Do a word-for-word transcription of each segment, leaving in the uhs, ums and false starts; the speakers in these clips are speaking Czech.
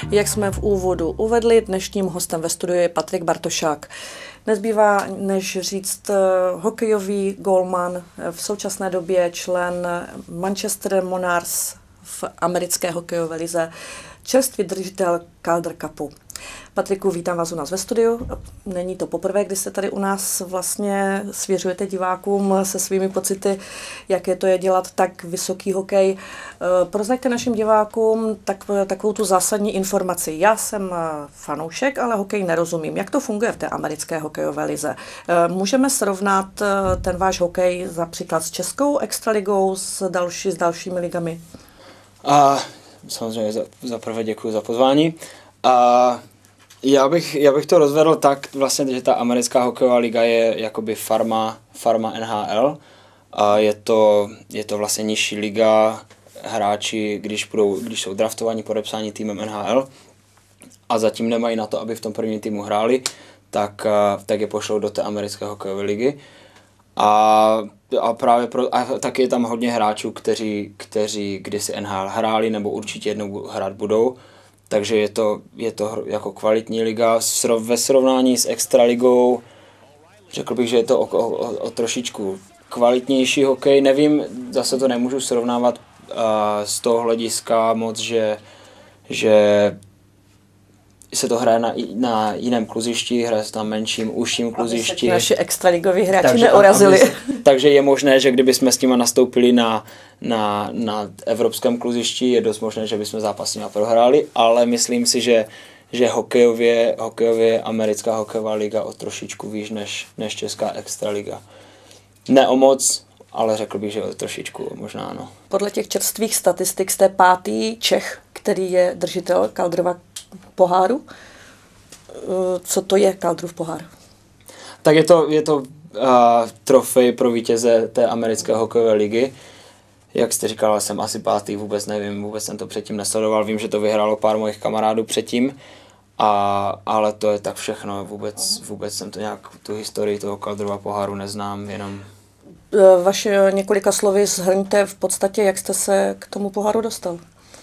Jak jsme v úvodu uvedli, dnešním hostem ve studiu je Patrik Bartošák. Nezbývá než říct hokejový gólman, v současné době člen Manchester Monarchs v americké hokejové lize, čerstvý držitel Calder Cupu. Patriku, vítám vás u nás ve studiu. Není to poprvé, kdy se tady u nás vlastně svěřujete divákům se svými pocity, jaké to je dělat tak vysoký hokej. Prozraďte našim divákům tak, takovou tu zásadní informaci. Já jsem fanoušek, ale hokej nerozumím. Jak to funguje v té americké hokejové lize? Můžeme srovnat ten váš hokej například s českou extraligou, s, další, s dalšími ligami? A samozřejmě za, za prvé děkuji za pozvání. A já bych, já bych to rozvedl tak, vlastně, že ta americká hokejová liga je jakoby farma, farma N H L. A je to, je to vlastně nižší liga, hráči, když, budou, když jsou draftovaní, podepsáni týmem N H L a zatím nemají na to, aby v tom prvním týmu hráli, tak, tak je pošlou do té americké hokejové ligy. A, a právě pro, a taky je tam hodně hráčů, kteří, kteří kdysi N H L hráli nebo určitě jednou hrát budou. Takže je to, je to jako kvalitní liga ve srovnání s extraligou. Řekl bych, že je to o, o, o trošičku kvalitnější hokej. Nevím, zase to nemůžu srovnávat uh, z toho hlediska moc, že, že se to hraje na, na jiném kluzišti, hraje se tam menším, užším kluzišti. Naši extraligoví hráči takže, neurazili. Aby, takže je možné, že kdybychom s těma nastoupili na, na, na evropském kluzišti, je dost možné, že bychom zápas s nima prohráli, ale myslím si, že, že hokejově, hokejově americká hokejová liga o trošičku výš než, než česká extraliga. Ne o moc, ale řekl bych, že o trošičku možná ano. Podle těch čerstvých statistik jste pátý Čech, který je držitel Calderova poháru. Co to je Calderův pohár? Tak je to, je to uh, trofej pro vítěze té americké hokejové ligy. Jak jste říkal, jsem asi pátý, vůbec nevím, vůbec jsem to předtím nesledoval. Vím, že to vyhrálo pár mojich kamarádů předtím, a, ale to je tak všechno. Vůbec, vůbec jsem to nějak, tu historii toho Calderova poháru neznám, jenom... Vaše několika slovy shrňte v podstatě, jak jste se k tomu poháru dostal.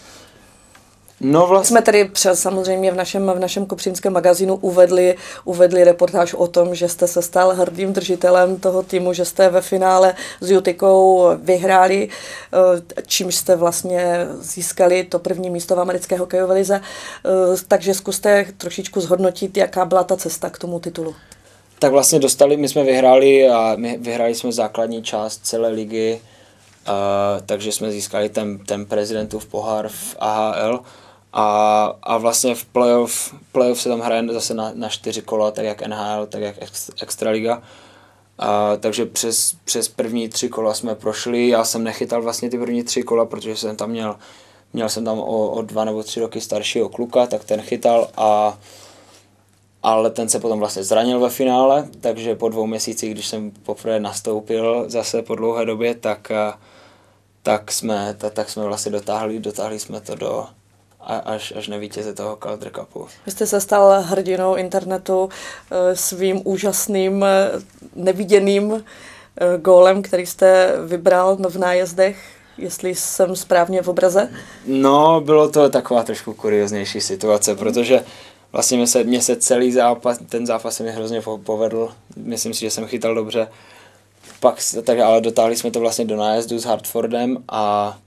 No vlastně... Jsme tady přes, samozřejmě v našem, v našem kopřínském magazínu uvedli, uvedli reportáž o tom, že jste se stal hrdým držitelem toho týmu, že jste ve finále s Utikou vyhráli, čímž jste vlastně získali to první místo v americké hokejové lize. Takže zkuste trošičku zhodnotit, jaká byla ta cesta k tomu titulu. Tak vlastně dostali, my jsme vyhráli a my vyhráli jsme základní část celé ligy, uh, takže jsme získali ten, ten prezidentův pohár v A H L a, a vlastně v playoff, playoff se tam hraje zase na, na čtyři kola, tak jak N H L, tak jak Extraliga. Uh, takže přes, přes první tři kola jsme prošli, já jsem nechytal vlastně ty první tři kola, protože jsem tam měl, měl jsem tam o, o dva nebo tři roky staršího kluka, tak ten chytal a ale ten se potom vlastně zranil ve finále, takže po dvou měsících, když jsem poprvé nastoupil zase po dlouhé době, tak, tak, jsme, tak, tak jsme vlastně dotáhli, dotáhli jsme to do až, až na vítěze toho Calder Cupu. Vy jste se stal hrdinou internetu svým úžasným, neviděným gólem, který jste vybral v nájezdech, jestli jsem správně v obraze? No, bylo to taková trošku kurioznější situace, protože vlastně mě se, mě se celý zápas, ten zápas se mi hrozně povedl, myslím si, že jsem chytal dobře, pak, tak, ale dotáhli jsme to vlastně do nájezdu s Hartfordem a,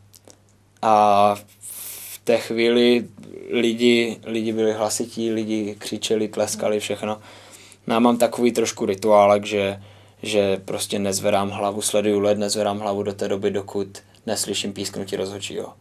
a v té chvíli lidi, lidi byli hlasití, lidi křičeli, tleskali, všechno. No a mám takový trošku rituálek, že, že prostě nezvedám hlavu, sleduju led, nezvedám hlavu do té doby, dokud neslyším písknutí rozhodčího.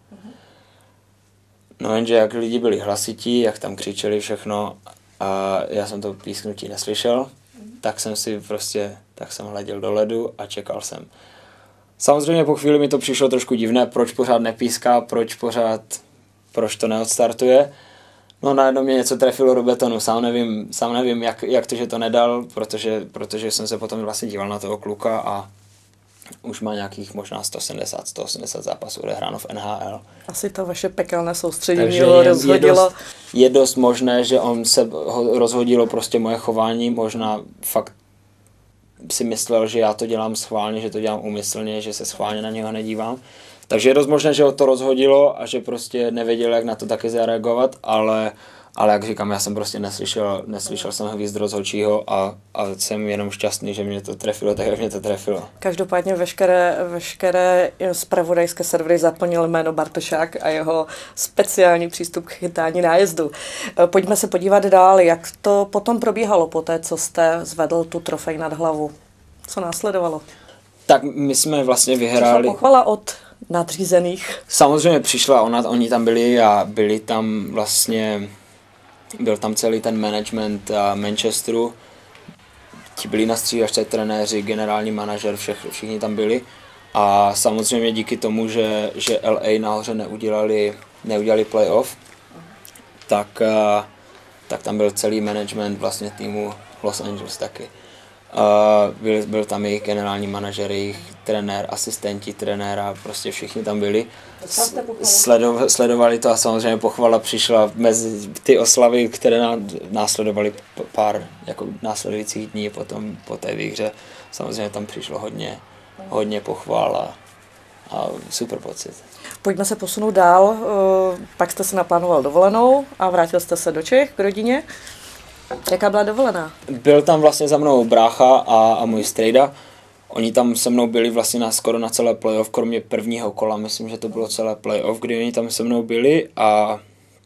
No jenže jak lidi byli hlasití, jak tam křičeli všechno a já jsem to písknutí neslyšel, tak jsem si prostě, tak jsem hleděl do ledu a čekal jsem. Samozřejmě po chvíli mi to přišlo trošku divné, proč pořád nepíská, proč pořád, proč to neodstartuje. No najednou mě něco trefilo do betonu, sám nevím, sám nevím jak, jak to, že to nedal, protože, protože jsem se potom vlastně díval na toho kluka a už má nějakých možná sto sedmdesát, sto osmdesát zápasů odehráno v N H L. Asi to vaše pekelné soustředění ho rozhodilo. Je dost, je dost možné, že on se ho rozhodilo prostě moje chování, možná fakt si myslel, že já to dělám schválně, že to dělám úmyslně, že se schválně na něho nedívám. Takže je dost možné, že ho to rozhodilo a že prostě nevěděl, jak na to taky zareagovat, ale, ale jak říkám, já jsem prostě neslyšel, neslyšel jsem hvízd rozhodčího a, a jsem jenom šťastný, že mě to trefilo tak, jak mě to trefilo. Každopádně veškeré, veškeré zpravodajské servery zaplnil jméno Bartošák a jeho speciální přístup k chytání nájezdu. Pojďme se podívat dál, jak to potom probíhalo po té, co jste zvedl tu trofej nad hlavu. Co následovalo? Tak my jsme vlastně vyhráli. Přišla pochvala od nadřízených. Samozřejmě přišla, ona, oni tam byli a byli tam vlastně, byl tam celý ten management Manchesteru, ti byli na střídačce, trenéři, generální manažer, všech, všichni tam byli a samozřejmě díky tomu, že, že L A nahoře neudělali, neudělali playoff, tak, tak tam byl celý management vlastně týmu Los Angeles taky. Uh, byl, byl tam jejich generální manažer, jejich trenér, asistenti trenéra, prostě všichni tam byli. Sledo, sledovali to a samozřejmě pochvala přišla mezi ty oslavy, které následovaly pár jako následujících dní potom po té výhře. Samozřejmě tam přišlo hodně, hodně pochval a, a super pocit. Pojďme se posunout dál. Pak jste se naplánoval dovolenou a vrátil jste se do Čech k rodině. Jaká byla dovolená? Byl tam vlastně za mnou brácha a, a můj strejda. Oni tam se mnou byli vlastně na, skoro na celé playoff, kromě prvního kola, myslím, že to bylo celé playoff, kdy oni tam se mnou byli a,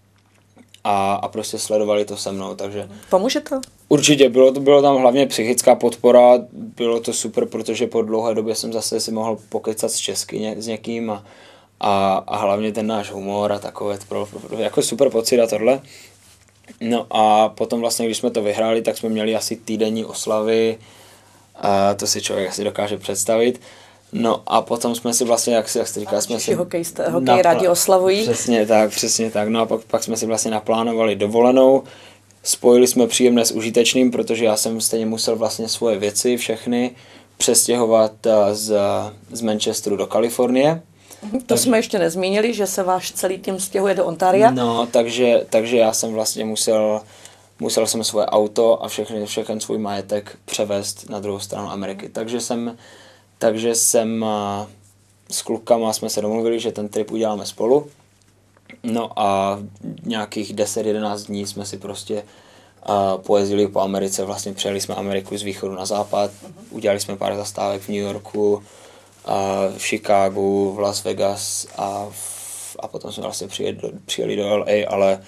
a, a prostě sledovali to se mnou, takže... Pomůže to? Určitě, bylo, to, bylo tam hlavně psychická podpora, bylo to super, protože po dlouhé době jsem zase si mohl pokecat s česky ně, s někým a, a, a hlavně ten náš humor a takové, pro, pro, jako super pocit a tohle. No a potom vlastně, když jsme to vyhráli, tak jsme měli asi týdenní oslavy, a to si člověk asi dokáže představit. No a potom jsme si vlastně, jak, jak jste říkal, jsme si... Hokejisté, hokej napl- rádi oslavují. Přesně tak, přesně tak. No a pak, pak jsme si vlastně naplánovali dovolenou, spojili jsme příjemné s užitečným, protože já jsem stejně musel vlastně svoje věci všechny přestěhovat z, z Manchesteru do Kalifornie. To takže, jsme ještě nezmínili, že se váš celý tým stěhuje do Ontaria. No, takže, takže já jsem vlastně musel, musel jsem svoje auto a všechny, všechny svůj majetek převést na druhou stranu Ameriky. Takže jsem, takže jsem s klukama jsme se domluvili, že ten trip uděláme spolu. No a nějakých deset jedenáct dní jsme si prostě uh, pojezdili po Americe, vlastně přejeli jsme Ameriku z východu na západ, udělali jsme pár zastávek v New Yorku, Uh, v Chicagu, v Las Vegas a, v, a potom jsme vlastně přijeli do, přijeli do L A, ale,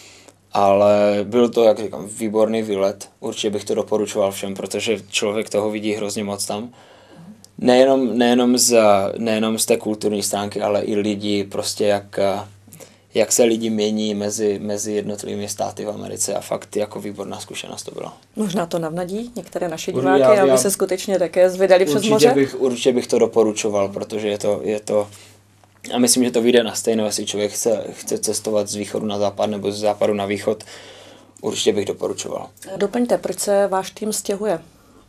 ale byl to, jak říkám, výborný výlet. Určitě bych to doporučoval všem, protože člověk toho vidí hrozně moc tam. Nejenom, nejenom, z, nejenom z té kulturní stránky, ale i lidi, prostě jak, jak se lidi mění mezi, mezi jednotlivými státy v Americe a fakt jako výborná zkušenost to byla. Možná to navnadí některé naše diváky, já, já, aby se skutečně také zvedali přes moře? Bych, určitě bych to doporučoval, protože je to, je to a myslím, že to vyjde na stejno, jestli člověk chce, chce cestovat z východu na západ nebo z západu na východ, určitě bych doporučoval. Doplňte, proč se váš tým stěhuje?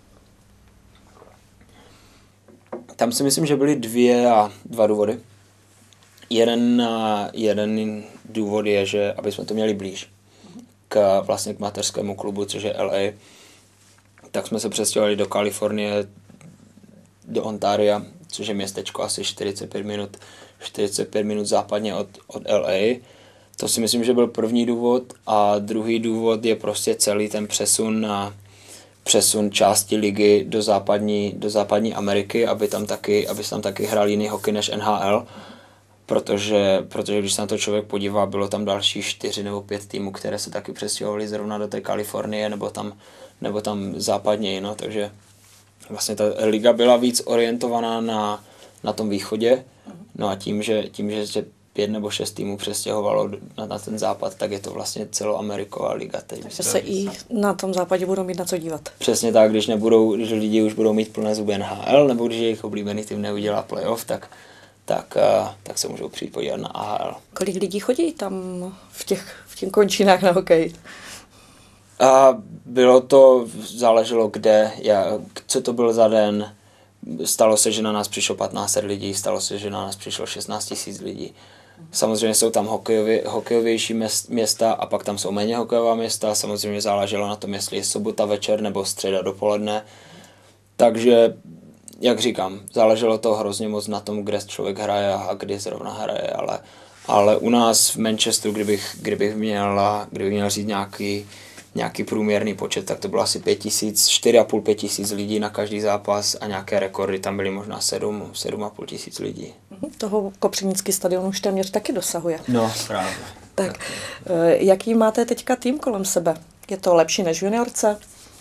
Tam si myslím, že byly dvě a dva důvody. Jeden, jeden důvod je, že aby jsme to měli blíž k, vlastně k mateřskému klubu, což je L A, tak jsme se přestěhovali do Kalifornie, do Ontaria, což je městečko asi čtyřicet pět minut, čtyřicet pět minut západně od, od L A. To si myslím, že byl první důvod a druhý důvod je prostě celý ten přesun na přesun části ligy do západní, do západní Ameriky, aby tam taky, aby se tam taky hrál jiný hokej než N H L. Protože, protože když se na to člověk podívá, bylo tam další čtyři nebo pět týmů, které se taky přestěhovaly zrovna do té Kalifornie nebo tam, nebo tam západněji, no, takže vlastně ta liga byla víc orientovaná na, na tom východě, no a tím, že, tím, že se pět nebo šest týmů přestěhovalo na, na ten západ, tak je to vlastně celoameriková liga. Takže se i na tom západě budou mít na co dívat. Přesně tak, když nebudou, když lidi už budou mít plné zuby N H L, nebo když jejich oblíbený tým neudělá playoff, tak Tak, tak se můžou přijít podívat na A H L. Kolik lidí chodí tam v těch, v těch končinách na hokej? A bylo to, záleželo kde, já, co to byl za den. Stalo se, že na nás přišlo patnáct set lidí, stalo se, že na nás přišlo šestnáct tisíc lidí. Samozřejmě jsou tam hokejově, hokejovější města a pak tam jsou méně hokejová města. Samozřejmě záleželo na tom, jestli je sobota večer nebo středa dopoledne. Takže jak říkám, záleželo to hrozně moc na tom, kde člověk hraje a kdy zrovna hraje, ale, ale u nás v Manchesteru, kdybych, kdybych, měl, kdybych měl říct nějaký, nějaký průměrný počet, tak to bylo asi pět tisíc, čtyři a půl pět tisíc lidí na každý zápas a nějaké rekordy, tam byly možná sedm, sedm a půl tisíc lidí. Toho Kopřivnický stadion už téměř taky dosahuje. No, právě. Tak, tak. Jaký máte teďka tým kolem sebe? Je to lepší než v juniorce?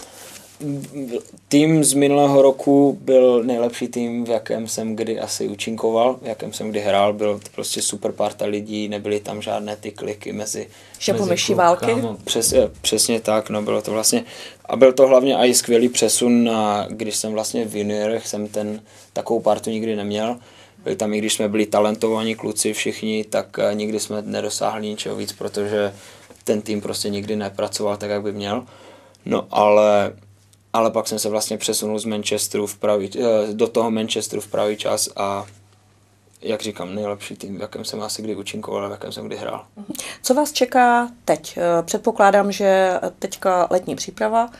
Tým z minulého roku byl nejlepší tým, v jakém jsem kdy asi účinkoval, v jakém jsem kdy hrál, byl to prostě super parta lidí, nebyly tam žádné ty kliky mezi, mezi války. Přes, přesně tak, no bylo to vlastně, a byl to hlavně i skvělý přesun, a když jsem vlastně v juniorech, jsem ten takovou partu nikdy neměl, byli tam, i když jsme byli talentovaní kluci všichni, tak nikdy jsme nedosáhli ničeho víc, protože ten tým prostě nikdy nepracoval tak, jak by měl, no ale Ale pak jsem se vlastně přesunul z Manchesteru v pravý, do toho Manchesteru v pravý čas a jak říkám, nejlepší tým, v jakém jsem asi kdy účinkoval a v jakém jsem kdy hrál. Co vás čeká teď? Předpokládám, že teďka letní příprava.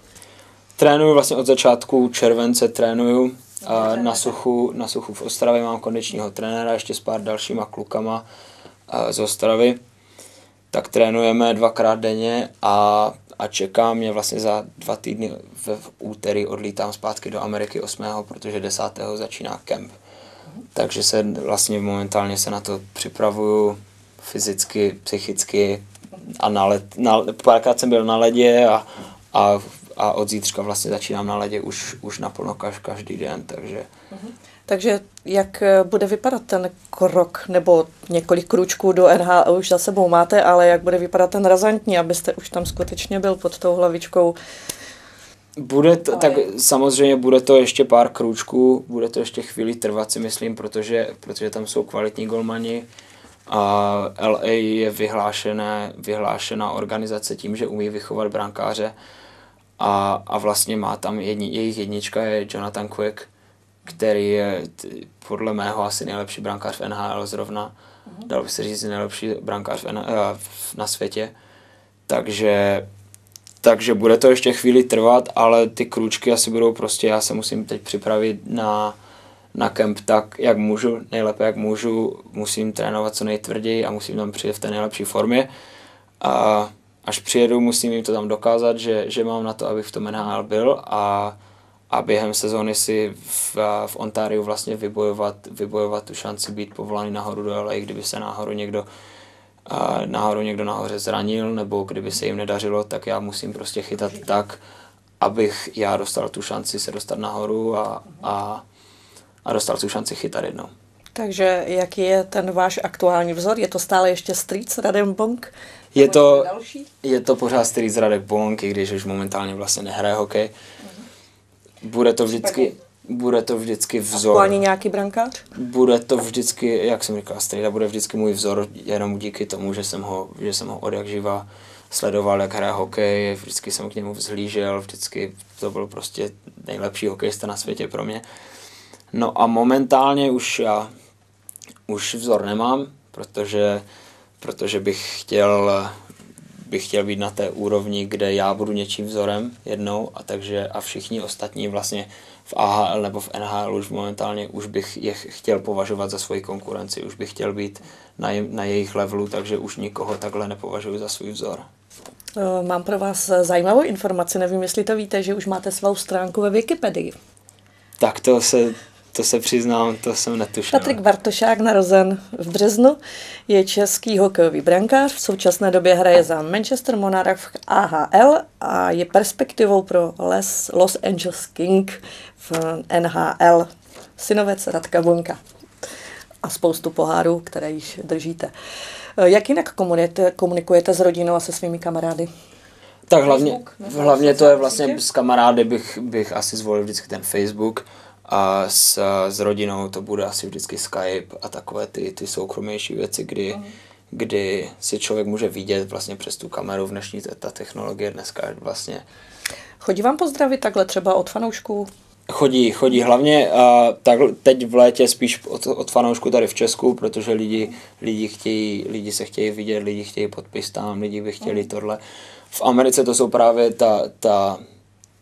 Trénuju vlastně od začátku července, trénuju a na suchu, na suchu v Ostravě mám kondičního trenéra, ještě s pár dalšíma klukama z Ostravy. Tak trénujeme dvakrát denně a a čeká mě vlastně za dva týdny v úterý odlítám zpátky do Ameriky osmého protože desátého začíná kemp. Takže se vlastně momentálně se na to připravuju fyzicky, psychicky a na led, na, párkrát jsem byl na ledě a, a, a od zítřka vlastně začínám na ledě už, už naplno každý den, takže... Takže jak bude vypadat ten krok, nebo několik kručků do N H L už za sebou máte, ale jak bude vypadat ten razantní, abyste už tam skutečně byl pod tou hlavičkou? Bude to, tak samozřejmě bude to ještě pár kručků, bude to ještě chvíli trvat, si myslím, protože, protože tam jsou kvalitní golmani a L A je vyhlášené, vyhlášená organizace tím, že umí vychovat brankáře a, a vlastně má tam jedni, jejich jednička je Jonathan Quick, který je podle mého asi nejlepší brankář v N H L zrovna. Mm-hmm. Dal by se říct nejlepší brankář v N H L, na světě. Takže, takže bude to ještě chvíli trvat, ale ty krůčky asi budou prostě, já se musím teď připravit na, na kemp tak, jak můžu, nejlépe jak můžu. Musím trénovat co nejtvrději a musím tam přijet v té nejlepší formě. A až přijedu, musím jim to tam dokázat, že, že mám na to, abych v tom N H L byl a a během sezóny si v, v Ontariu vlastně vybojovat, vybojovat tu šanci být povolaný nahoru do L A, kdyby se náhodou někdo, náhodou někdo nahoře zranil, nebo kdyby se jim nedařilo, tak já musím prostě chytat tak, abych já dostal tu šanci se dostat nahoru a, a, a dostal tu šanci chytat jednou. Takže jaký je ten váš aktuální vzor? Je to stále ještě Strýc Radek Bonk? Je to, je to pořád Strýc Radek Bonk, i když už momentálně vlastně nehraje hokej. Bude to vždycky, bude to vždycky vzor. Aktuálně nějaký brankář? Bude to vždycky, jak jsem říkal, Strejda bude vždycky můj vzor, jenom díky tomu, že jsem ho, že jsem ho od jak živa sledoval, jak hraje hokej, vždycky jsem k němu vzhlížel, vždycky to byl prostě nejlepší hokejista na světě pro mě. No a momentálně už já už vzor nemám, protože, protože bych chtěl bych chtěl být na té úrovni, kde já budu něčím vzorem jednou a takže a všichni ostatní vlastně v A H L nebo v N H L už momentálně už bych je chtěl považovat za svoji konkurenci, už bych chtěl být na, je, na jejich levelu, takže už nikoho takhle nepovažuji za svůj vzor. Mám pro vás zajímavou informaci, nevím, jestli to víte, že už máte svou stránku ve Wikipedii. Tak to se To se přiznám, to jsem netušil. Patrik Bartošák, narozen v březnu, je český hokejový brankář, v současné době hraje za Manchester Monarch v A H L a je perspektivou pro Les, Los Angeles King v N H L. Synovec Radka Bonka a spoustu pohárů, které již držíte. Jak jinak komunikujete, komunikujete s rodinou a se svými kamarády? Tak hlavně, hlavně to je vlastně s kamarády bych, bych asi zvolil vždycky ten Facebook. A s, s rodinou to bude asi vždycky Skype a takové ty, ty soukromější věci, kdy, mm. kdy si člověk může vidět vlastně přes tu kameru v dnešní ta technologie dneska vlastně. Chodí vám pozdravit takhle třeba od fanoušků? Chodí, chodí hlavně a tak teď v létě spíš od, od fanoušků tady v Česku, protože lidi, lidi, chtějí, lidi se chtějí vidět, lidi chtějí podpis tam, lidi by chtěli mm. tohle. V Americe to jsou právě ta, ta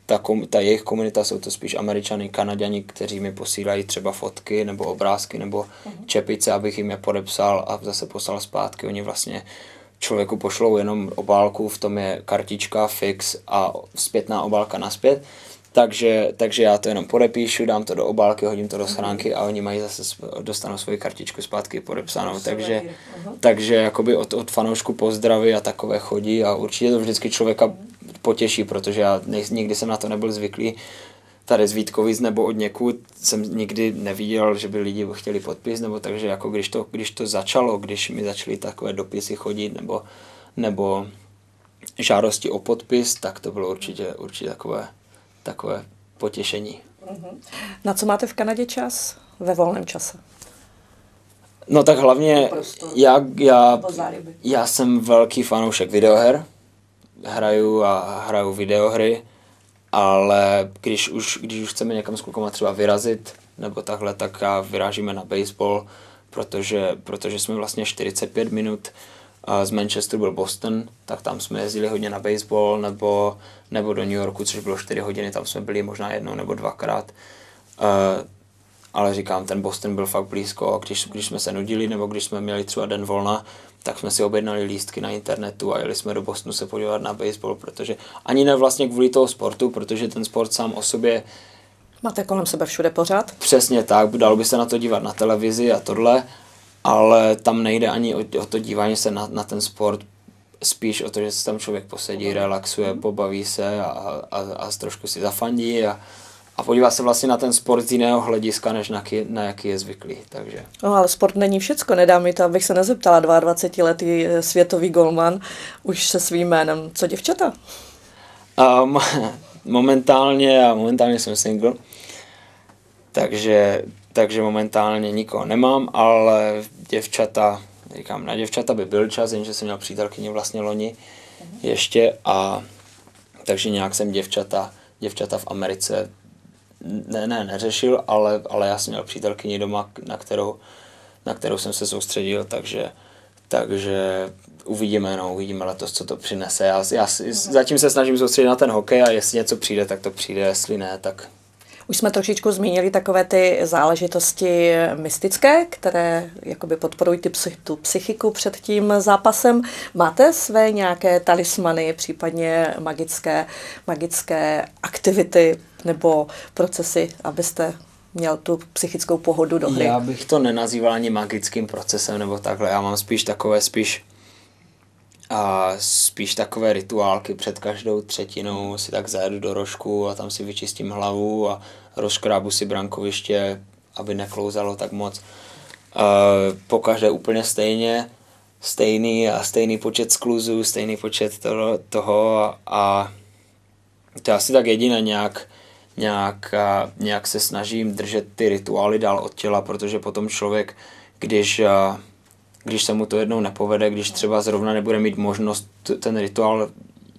ta, kom, ta jejich komunita jsou to spíš Američany, Kanaďani, kteří mi posílají třeba fotky nebo obrázky nebo čepice, abych jim je podepsal a zase poslal zpátky. Oni vlastně člověku pošlou jenom obálku, v tom je kartička, fix a zpětná obálka naspět. Takže, takže já to jenom podepíšu, dám to do obálky, hodím to do schránky a oni mají zase, dostanou svoji kartičku zpátky podepsanou. Takže, takže jakoby od, od fanoušku pozdravy a takové chodí a určitě to vždycky člověka potěší, protože já nej, nikdy jsem na to nebyl zvyklý. Tady z Vítkovic nebo od někud jsem nikdy neviděl, že by lidi chtěli podpis, nebo takže jako když to, když to začalo, když mi začaly takové dopisy chodit nebo, nebo žádosti o podpis, tak to bylo určitě, určitě takové takové potěšení. Na co máte v Kanadě čas ve volném čase? No tak hlavně já, já, já jsem velký fanoušek videoher, hraju a hraju videohry, ale když už, když už chceme někam s klukama třeba vyrazit, nebo takhle, tak já vyrážíme na baseball, protože, protože jsme vlastně čtyřicet pět minut z Manchesteru byl Boston, tak tam jsme jezdili hodně na baseball, nebo, nebo do New Yorku, což bylo čtyři hodiny, tam jsme byli možná jednou nebo dvakrát. Uh, ale říkám, ten Boston byl fakt blízko, když, když jsme se nudili, nebo když jsme měli třeba den volna, tak jsme si objednali lístky na internetu a jeli jsme do Bostonu se podívat na baseball, protože ani ne vlastně kvůli toho sportu, protože ten sport sám o sobě... Máte kolem sebe všude pořád? Přesně tak, dalo by se na to dívat na televizi a tohle, ale tam nejde ani o, o to dívání se na, na ten sport, spíš o to, že se tam člověk posedí, relaxuje, pobaví se a, a, a trošku si zafandí a, a podívá se vlastně na ten sport z jiného hlediska, než na, na jaký je zvyklý. Takže. No ale sport není všecko, nedá mi to, abych se nezeptala, dvacetiletý světový golman už se svým jménem. Co děvčata? Um, momentálně, a momentálně jsem single, takže takže momentálně nikoho nemám, ale děvčata, říkám, na děvčata by byl čas, jenže jsem měl přítelkyni vlastně loni ještě a takže nějak jsem děvčata, děvčata v Americe ne, ne, neřešil, ale, ale já jsem měl přítelkyni doma, na kterou, na kterou jsem se soustředil, takže, takže uvidíme, no, uvidíme letos, co to přinese. Já, já zatím se snažím soustředit na ten hokej a jestli něco přijde, tak to přijde, jestli ne, tak... Už jsme trošičku zmínili takové ty záležitosti mystické, které jakoby podporují ty psych, tu psychiku před tím zápasem. Máte své nějaké talismany, případně magické, magické aktivity nebo procesy, abyste měl tu psychickou pohodu do hry? Já bych to nenazýval ani magickým procesem nebo takhle. Já mám spíš takové, spíš a spíš takové rituálky před každou třetinou, si tak zajedu do rožku a tam si vyčistím hlavu a rozškrábu si brankoviště, aby neklouzalo tak moc. Pokaždé úplně stejně, stejný a stejný počet skluzů, stejný počet toho, toho a, a to asi tak jediné nějak, nějak, a, nějak se snažím držet ty rituály dál od těla, protože potom člověk, když... A, když se mu to jednou nepovede, když třeba zrovna nebude mít možnost ten rituál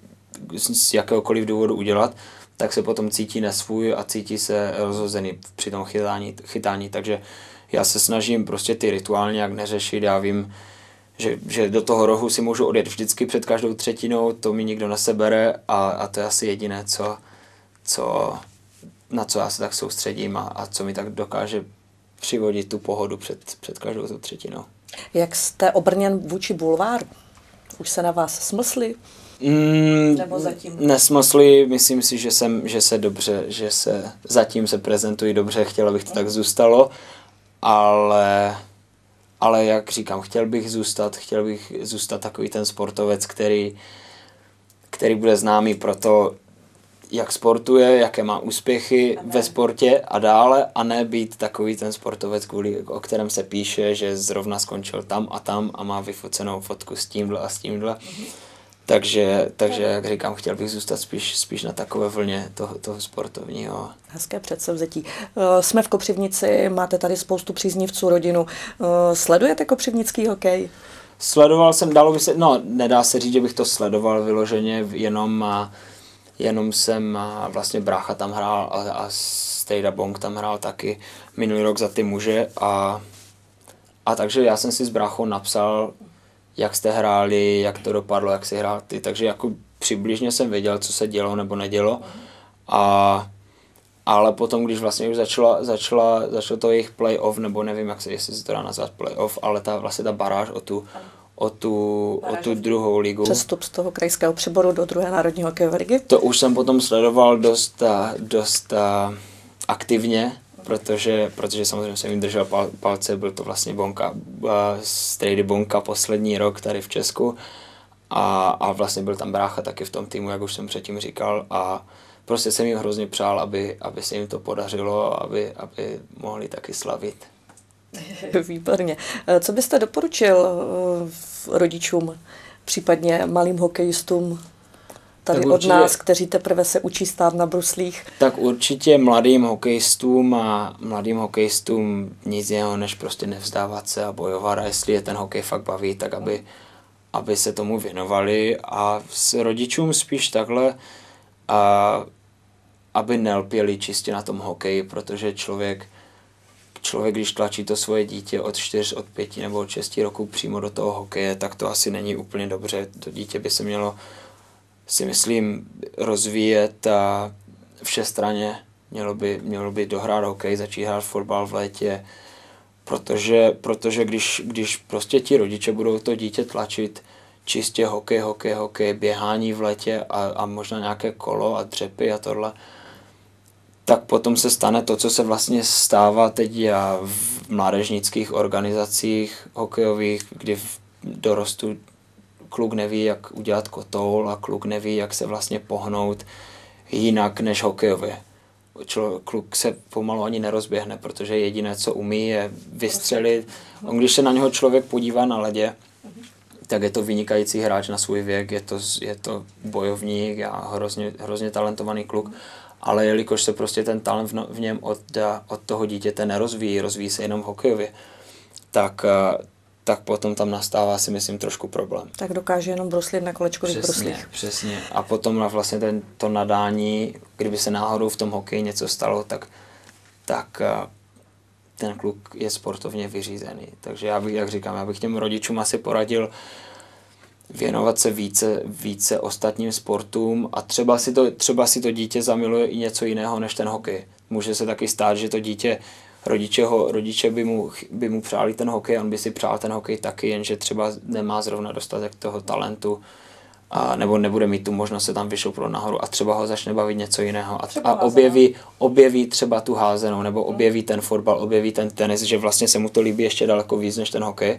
z jakéhokoliv důvodu udělat, tak se potom cítí nesvůj a cítí se rozhozený při tom chytání, chytání. Takže já se snažím prostě ty rituály nějak neřešit. Já vím, že, že do toho rohu si můžu odjet vždycky před každou třetinou, to mi nikdo nesebere a, a to je asi jediné, co, co, na co já se tak soustředím a, a co mi tak dokáže přivodit tu pohodu před, před každou tou třetinou. Jak jste obrněn vůči bulváru? Už se na vás smlsli? Mm, Nebo zatím? Nesmysli, myslím si, že, jsem, že se dobře, že se zatím se prezentují dobře, chtěla bych to tak zůstalo, ale, ale jak říkám, chtěl bych zůstat, chtěl bych zůstat takový ten sportovec, který, který bude známý pro to, jak sportuje, jaké má úspěchy ve sportě a dále, a ne být takový ten sportovec, kvůli, o kterém se píše, že zrovna skončil tam a tam a má vyfocenou fotku s tímhle a s tímhle. Mm-hmm. Takže, takže, jak říkám, chtěl bych zůstat spíš, spíš na takové vlně toho, toho sportovního. Hezké předsevzetí. Jsme v Kopřivnici, máte tady spoustu příznivců, rodinu. Sledujete kopřivnický hokej? Sledoval jsem, dalo by se, no nedá se říct, že bych to sledoval vyloženě, jenom a Jenom jsem, vlastně brácha tam hrál a, a Stejda Bong tam hrál taky minulý rok za ty muže a, a takže já jsem si s bráchou napsal, jak jste hráli, jak to dopadlo, jak si hrál ty, takže jako přibližně jsem věděl, co se dělo nebo nedělo A, ale potom, když vlastně už začala, začala, začalo to jejich playoff, nebo nevím, jak se, jestli se to dá nazvat playoff, ale ta, vlastně ta baráž o tu, o tu, o tu druhou ligu. Přestup z toho krajského přeboru do druhé národní hokejové ligy. To už jsem potom sledoval dost, dost uh, aktivně, protože, protože samozřejmě jsem jim držel pal, palce, byl to vlastně Bonka, uh, Strejdy Bonka poslední rok tady v Česku a, a vlastně byl tam brácha taky v tom týmu, jak už jsem předtím říkal, a prostě jsem jim hrozně přál, aby, aby se jim to podařilo, aby, aby mohli taky slavit. Výborně. Co byste doporučil rodičům, případně malým hokejistům tady tak od určitě, nás, kteří teprve se učí stát na bruslích? Tak určitě mladým hokejistům a mladým hokejistům nic jiného, než prostě nevzdávat se a bojovat, a jestli je ten hokej fakt baví, tak aby, aby se tomu věnovali, a s rodičům spíš takhle, a aby nelpěli čistě na tom hokeji, protože člověk Člověk, když tlačí to svoje dítě od čtyř, od pěti nebo od šesti roků přímo do toho hokeje, tak to asi není úplně dobře. To dítě by se mělo, si myslím, rozvíjet a všestranně. Mělo by, mělo by dohrát hokej, začít hrát fotbal v létě, protože, protože když, když prostě ti rodiče budou to dítě tlačit čistě hokej, hokej, hokej, běhání v létě a, a možná nějaké kolo a dřepy a tohle, tak potom se stane to, co se vlastně stává teď a v mládežnických organizacích hokejových, kdy v dorostu kluk neví, jak udělat kotoul a kluk neví, jak se vlastně pohnout jinak než hokejově. Člo, kluk se pomalu ani nerozběhne, protože jediné, co umí, je vystřelit. On, když se na něho člověk podívá na ledě, tak je to vynikající hráč na svůj věk, je to, je to bojovník a hrozně, hrozně talentovaný kluk. Ale jelikož se prostě ten talent v něm od, od toho dítěte nerozvíjí, rozvíjí se jenom v hokejově, tak, tak potom tam nastává, si myslím, trošku problém. Tak dokáže jenom bruslit na kolečkových bruslích. Přesně. A potom na vlastně ten, to nadání, kdyby se náhodou v tom hokeji něco stalo, tak, tak ten kluk je sportovně vyřízený. Takže já bych, jak říkám, já bych těm rodičům asi poradil věnovat se více, více ostatním sportům a třeba si, to, třeba si to dítě zamiluje i něco jiného než ten hokej. Může se taky stát, že to dítě, rodiče, ho, rodiče by, mu, by mu přáli ten hokej, on by si přál ten hokej taky, jenže třeba nemá zrovna dostatek toho talentu a nebo nebude mít tu možnost se tam vyšoupnout nahoru a třeba ho začne bavit něco jiného a, a objeví, objeví třeba tu házenou nebo objeví ten fotbal, objeví ten tenis, že vlastně se mu to líbí ještě daleko víc než ten hokej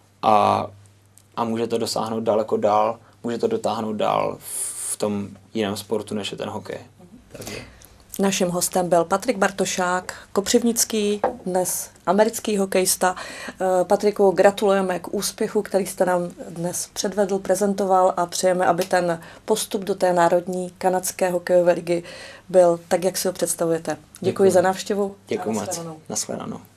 a a může to dosáhnout daleko dál, může to dotáhnout dál v tom jiném sportu, než je ten hokej. Takže. Naším hostem byl Patrik Bartošák, kopřivnický, dnes americký hokejista. Patriku, gratulujeme k úspěchu, který jste nám dnes předvedl, prezentoval a přejeme, aby ten postup do té národní kanadské hokejové ligy byl tak, jak si ho představujete. Děkuji, Děkuji. za návštěvu. Děkuji moc. Nashledanou.